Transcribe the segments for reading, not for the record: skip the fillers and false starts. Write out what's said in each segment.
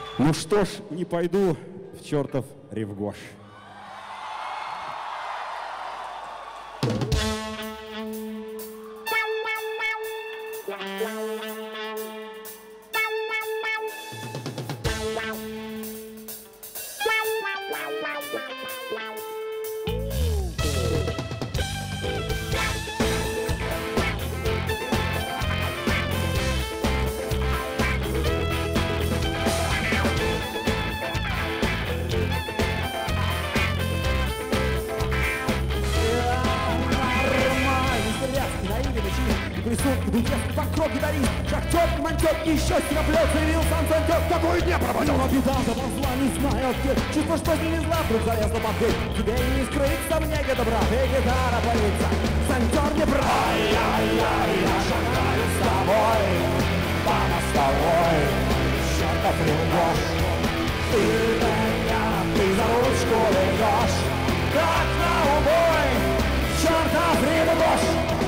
Ну что ж, не пойду в чертов Ревгош. Покров гитарист, шахтер, монтер, еще стеноплет, заявил сам центр. Какую не пропадет? Но беда заползла, не знаю где. Чувство, что с ними зла, вдруг залезла под дверь. Тебе не скрыться, мне добра, и гитара боится. Центр не прав. Ай-яй-яй, я шагаю с тобой, мама с тобой, чертов Ревгош. Ты меня, ты за ручку ведешь, как на убой, чертов Ревгош.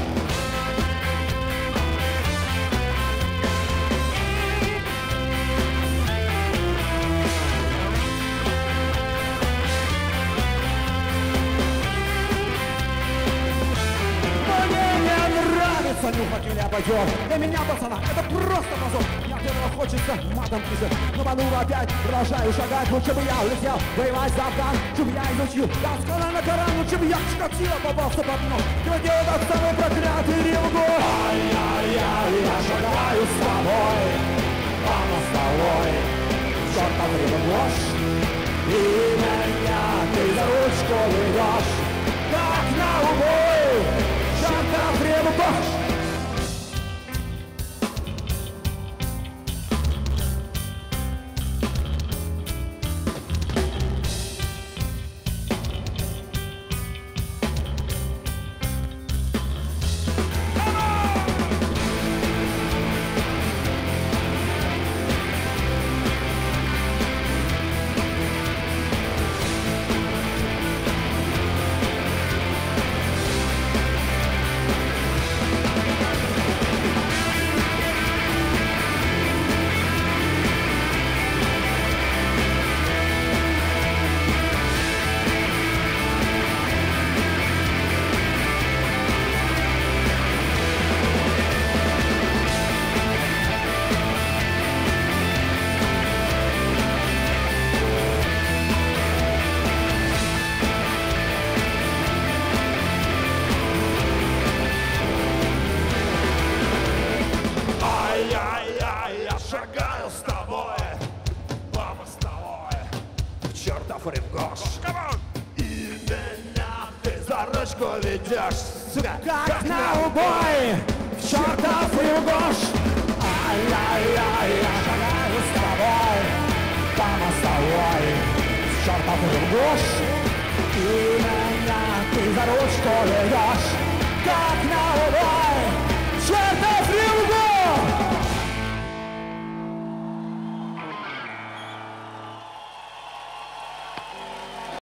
Нюхать или обойдет. Для меня, пацана, это просто позор. Я первого хочется матом писать, но ману опять продолжаю шагать. Лучше бы я улетел воевать за Афган, лучше бы я изучил досконально Коран, лучше бы я Чикатило попался под нож. Где этот самый проклятый Ревгош? Ай-яй-яй, я шагаю с тобой, мама с тобой, чертов Ревгош. И меня ты за ручку ведешь, как на убой, чертов Ревгош. Ревгош. И меня ты за ручку ведешь, сука, как на убой, чертов Ревгош. Ай-яй-яй, я шагаю с тобой, мама с тобой, чертов Ревгош. И меня ты за ручку ведешь, как на убой.